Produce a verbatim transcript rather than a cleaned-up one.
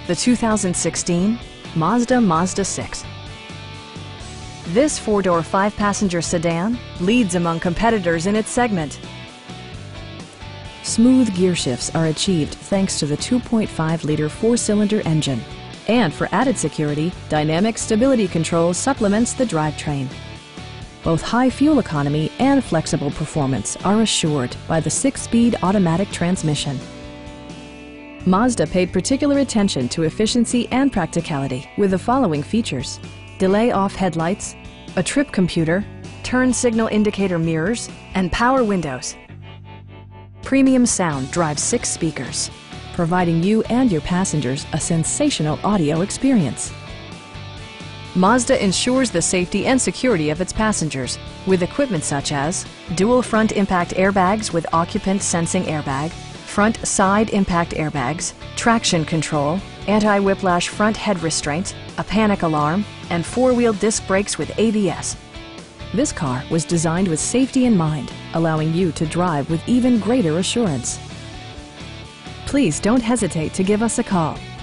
the two thousand sixteen Mazda Mazda six. This four-door, five-passenger sedan leads among competitors in its segment. Smooth gear shifts are achieved thanks to the two point five liter four-cylinder engine. And for added security, dynamic stability control supplements the drivetrain. Both high fuel economy and flexible performance are assured by the six-speed automatic transmission. Mazda paid particular attention to efficiency and practicality with the following features: delay-off headlights, a trip computer, turn signal indicator mirrors, and power windows. Premium sound drives six speakers, providing you and your passengers a sensational audio experience. Mazda ensures the safety and security of its passengers with equipment such as dual front impact airbags with occupant sensing airbag, front side impact airbags, traction control, anti-whiplash front head restraints, a panic alarm, and four-wheel disc brakes with A B S. This car was designed with safety in mind, allowing you to drive with even greater assurance. Please don't hesitate to give us a call.